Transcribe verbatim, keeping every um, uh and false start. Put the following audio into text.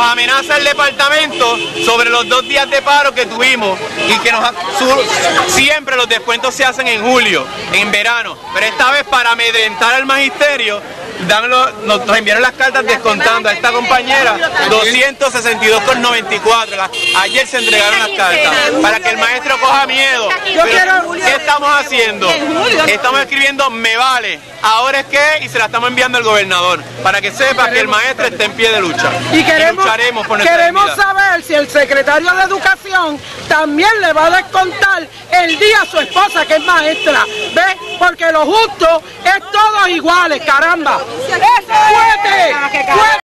nos amenaza el departamento sobre los dos días de paro que tuvimos y que nos su, siempre los descuentos se hacen en julio, en verano, pero esta vez para amedrentar al magisterio dan los, nos enviaron las cartas descontando a esta compañera doscientos sesenta y dos con noventa y cuatro. Ayer se entregaron las cartas para que el maestro coja miedo. Pero, ¿qué estamos haciendo? Estamos escribiendo me vale, ahora es que, y se la estamos enviando al gobernador para que sepa que el maestro está en pie de lucha. Y queremos, y lucharemos por nuestra queremos dignidad. saber si el secretario de Educación también le va a descontar el día a su esposa que es maestra. ¿Ves? Porque lo justo es todos iguales, caramba. ¡Es fuerte!